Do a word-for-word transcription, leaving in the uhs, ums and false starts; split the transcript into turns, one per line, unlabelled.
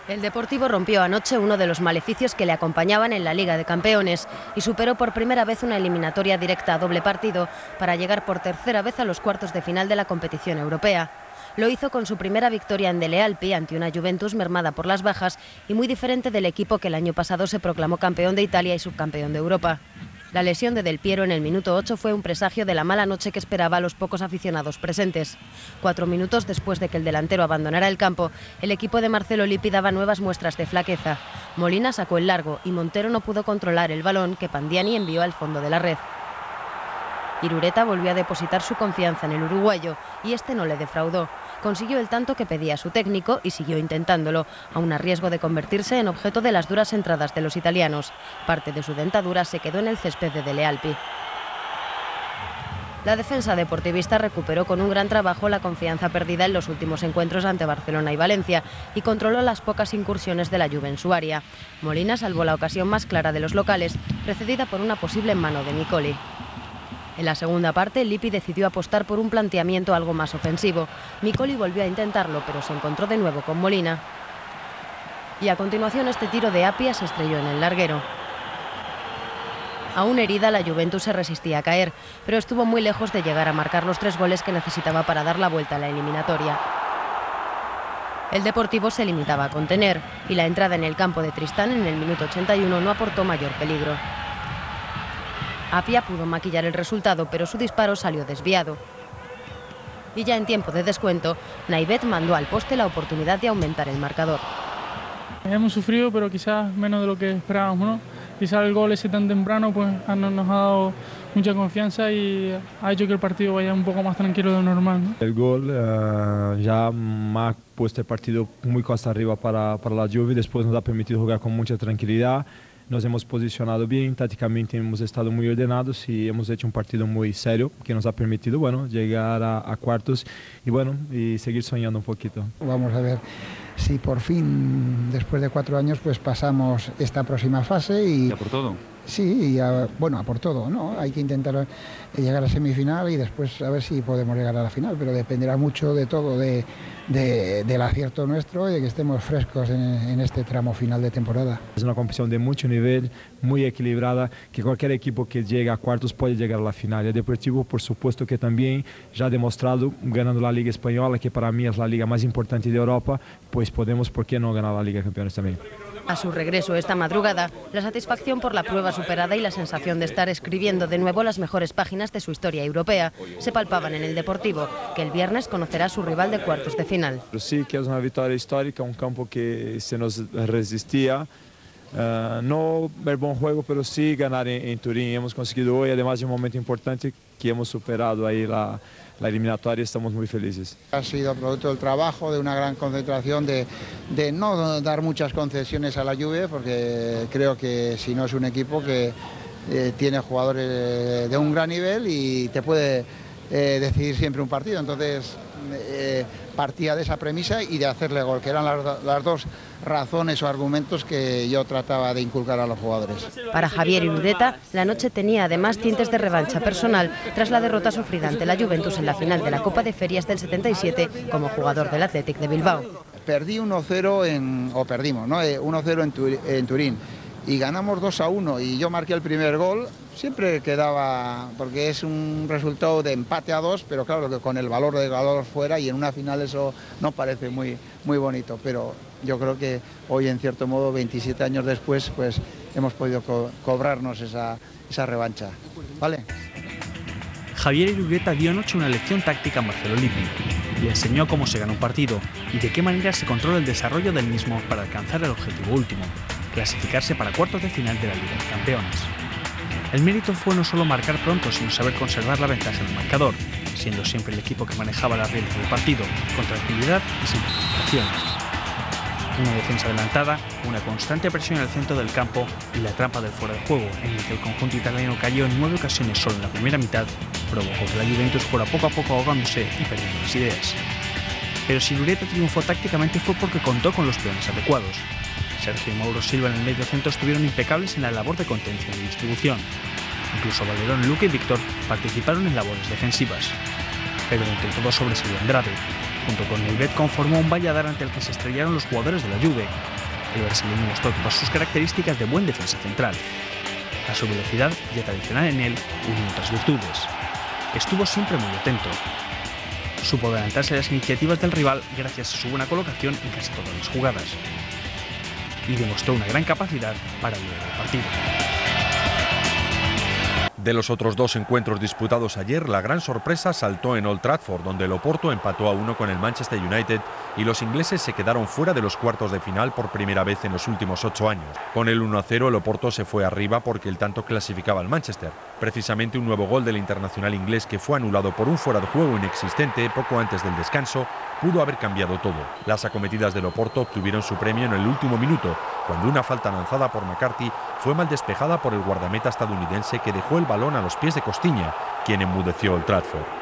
El Deportivo rompió anoche uno de los maleficios que le acompañaban en la Liga de Campeones y superó por primera vez una eliminatoria directa a doble partido para llegar por tercera vez a los cuartos de final de la competición europea. Lo hizo con su primera victoria en Dele Alpi ante una Juventus mermada por las bajas y muy diferente del equipo que el año pasado se proclamó campeón de Italia y subcampeón de Europa. La lesión de Del Piero en el minuto ocho fue un presagio de la mala noche que esperaba a los pocos aficionados presentes. Cuatro minutos después de que el delantero abandonara el campo, el equipo de Marcelo Lippi daba nuevas muestras de flaqueza. Molina sacó el largo y Montero no pudo controlar el balón que Pandiani envió al fondo de la red. Irureta volvió a depositar su confianza en el uruguayo y este no le defraudó. Consiguió el tanto que pedía su técnico y siguió intentándolo, aun a riesgo de convertirse en objeto de las duras entradas de los italianos. Parte de su dentadura se quedó en el césped de Dele Alpi. La defensa deportivista recuperó con un gran trabajo la confianza perdida en los últimos encuentros ante Barcelona y Valencia y controló las pocas incursiones de la Juve en su área. Molina salvó la ocasión más clara de los locales, precedida por una posible mano de Nicoli. En la segunda parte, Lippi decidió apostar por un planteamiento algo más ofensivo. Nicoli volvió a intentarlo, pero se encontró de nuevo con Molina. Y a continuación este tiro de Apia se estrelló en el larguero. Aún herida, la Juventus se resistía a caer, pero estuvo muy lejos de llegar a marcar los tres goles que necesitaba para dar la vuelta a la eliminatoria. El Deportivo se limitaba a contener, y la entrada en el campo de Tristán en el minuto ochenta y uno no aportó mayor peligro. Apia pudo maquillar el resultado, pero su disparo salió desviado. Y ya en tiempo de descuento, Naivet mandó al poste la oportunidad de aumentar el marcador.
Hemos sufrido, pero quizás menos de lo que esperábamos, ¿no? Quizás el gol ese tan temprano pues, nos ha dado mucha confianza y ha hecho que el partido vaya un poco más tranquilo de lo normal, ¿no?
El gol uh, ya ha puesto el partido muy costa arriba para, para la Juve, después nos ha permitido jugar con mucha tranquilidad. Nos hemos posicionado bien, tácticamente hemos estado muy ordenados y hemos hecho un partido muy serio que nos ha permitido, bueno, llegar a, a cuartos y bueno, y seguir soñando un poquito.
Vamos a ver si por fin, después de cuatro años, pues pasamos esta próxima fase y...
¿Ya por todo?
Sí, y a, bueno, a por todo, ¿no? Hay que intentar llegar a la semifinal y después a ver si podemos llegar a la final, pero dependerá mucho de todo, de, de, del acierto nuestro y de que estemos frescos en, en este tramo final de temporada.
Es una competición de mucho nivel, muy equilibrada, que cualquier equipo que llegue a cuartos puede llegar a la final. El Deportivo, por supuesto, que también ya ha demostrado, ganando la Liga Española, que para mí es la liga más importante de Europa, pues podemos, ¿por qué no ganar la Liga de Campeones también?
A su regreso esta madrugada, la satisfacción por la prueba superada y la sensación de estar escribiendo de nuevo las mejores páginas de su historia europea se palpaban en el Deportivo, que el viernes conocerá a su rival de cuartos de final.
Sí, que es una victoria histórica, un campo que se nos resistía. Uh, no ver buen juego, pero sí ganar en, en Turín. Hemos conseguido hoy, además de un momento importante, que hemos superado ahí la, la eliminatoria y estamos muy felices.
Ha sido producto del trabajo, de una gran concentración, de, de no dar muchas concesiones a la Juve, porque creo que si no es un equipo que eh, tiene jugadores de un gran nivel y te puede eh, decidir siempre un partido. Entonces eh, partía de esa premisa y de hacerle gol, que eran las, las dos razones o argumentos que yo trataba de inculcar a los jugadores.
Para Javier Irureta, la noche tenía además tintes de revancha personal tras la derrota sufrida ante la Juventus en la final de la Copa de Ferias del setenta y siete como jugador del Athletic de Bilbao.
Perdí uno cero, en, o perdimos, ¿no? uno cero en, Tur en Turín y ganamos dos a uno y yo marqué el primer gol. Siempre quedaba, porque es un resultado de empate a dos, pero claro que con el valor de valor fuera y en una final eso no parece muy, muy bonito, pero yo creo que hoy en cierto modo, veintisiete años después, pues hemos podido co cobrarnos esa, esa revancha, ¿vale?
Javier Irureta dio anoche una lección táctica a Marcelo Lippi. Le enseñó cómo se gana un partido y de qué manera se controla el desarrollo del mismo para alcanzar el objetivo último, clasificarse para cuartos de final de la Liga de Campeones. El mérito fue no solo marcar pronto, sino saber conservar la ventaja en el marcador, siendo siempre el equipo que manejaba las riendas del partido, con tranquilidad y sin precipitaciones. Una defensa adelantada, una constante presión en el centro del campo y la trampa del fuera de juego, en el que el conjunto italiano cayó en nueve ocasiones solo en la primera mitad, provocó que la Juventus fuera poco a poco ahogándose y perdiendo las ideas. Pero si Irureta triunfó tácticamente fue porque contó con los peones adecuados. Sergio y Mauro Silva en el medio centro estuvieron impecables en la labor de contención y distribución. Incluso Valerón, Luque y Víctor participaron en labores defensivas. Pero entre todo sobresalió Andrade. Junto con Naivet conformó un valladar ante el que se estrellaron los jugadores de la Juve, El brasileño mostró todas sus características de buen defensa central. La su velocidad, ya tradicional en él, unió otras virtudes. Estuvo siempre muy atento. Supo adelantarse a las iniciativas del rival gracias a su buena colocación en casi todas las jugadas. Y demostró una gran capacidad para liderar el partido.
De los otros dos encuentros disputados ayer, la gran sorpresa saltó en Old Trafford, donde el Oporto empató a uno con el Manchester United y los ingleses se quedaron fuera de los cuartos de final por primera vez en los últimos ocho años. Con el uno a cero, el Oporto se fue arriba porque el tanto clasificaba al Manchester. Precisamente un nuevo gol del internacional inglés, que fue anulado por un fuera de juego inexistente poco antes del descanso, pudo haber cambiado todo. Las acometidas del Oporto obtuvieron su premio en el último minuto, cuando una falta lanzada por McCarthy fue mal despejada por el guardameta estadounidense, que dejó el balón a los pies de Costinha, quien enmudeció Old Trafford.